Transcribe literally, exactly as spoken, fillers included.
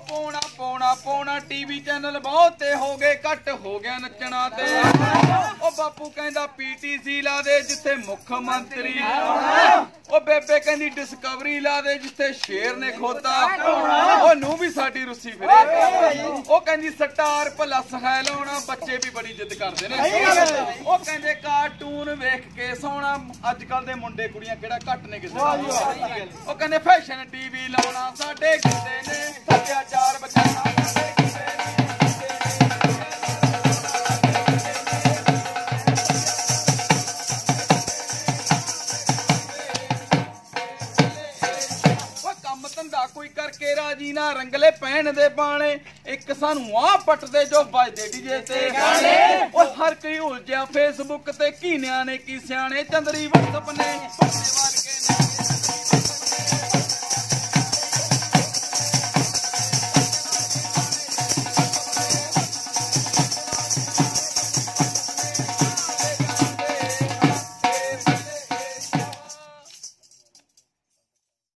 ਪੋਣਾ ਪੋਣਾ ਪੋਣਾ TV channel ਬਹੁਤੇ ਹੋ ਗਏ ਘੱਟ ਹੋ ਗਿਆ ਨੱਚਣਾ ਤੇ ਉਹ ਬਾਪੂ ਕਹਿੰਦਾ ਪੀਟੀਸੀ ਲਾ ਦੇ ਜਿੱਥੇ ਮੁੱਖ ਮੰਤਰੀ ਉਹ ਬੇਬੇ ਕਹਿੰਦੀ ਡਿਸਕਵਰੀ ਲਾ ਦੇ ਜਿੱਥੇ ਸ਼ੇਰ ਨੇ ਖੋਤਾ ਉਹ ਨੂੰ ਵੀ ਸਾਡੀ ਰੁੱਸੀ ਫਿਰੇ ਉਹ ਕਹਿੰਦੀ ਸਟਾਰ ਪਲੱਸ ਹੈ ਲਾਉਣਾ ਬੱਚੇ ਵੀ ਬੜੀ ਜਿੱਦ ਕਰਦੇ ਨੇ ਉਹ ਕਹਿੰਦੇ ਕਾਰਟੂਨ ਵੇਖ ਕੇ ਸੋਣਾ ਅੱਜ ਕੱਲ ਦੇ ਮੁੰਡੇ ਕੁੜੀਆਂ ਕਿਹੜਾ ਘੱਟ ਨੇ ਕਿਸੇ ਉਹ ਕਹਿੰਦੇ ਫੈਸ਼ਨ ਟੀਵੀ ਲਾਉਣਾ ਸਾਡੇ ਕਿਤੇ ਨੇ ਸੱਭਿਆਚਾਰ ਬਚਾਉਣਾ ਸਾਡੇ ਕਿਤੇ ਨੇ ਧੰਦਾ ਕੋਈ ਕਰਕੇ ਰਾਜੀ ਨਾ ਰੰਗਲੇ ਪੈਣ ਦੇ ਬਾਣੇ ਇੱਕ ਸਾਨੂੰ ਆ ਪੱਟਦੇ ਜੋ ਵੱਜਦੇ ਡੀਜੇ ਤੇ ਗਾਣੇ ਉਹ ਹਰ ਕੋਈ ਉਲਝਿਆ ਫੇਸਬੁੱਕ ਤੇ ਕੀਨਿਆਂ ਨੇ ਕੀ ਸਿਆਣੇ ਚੰਦਰੀ ਵਟਸਐਪ ਨੇ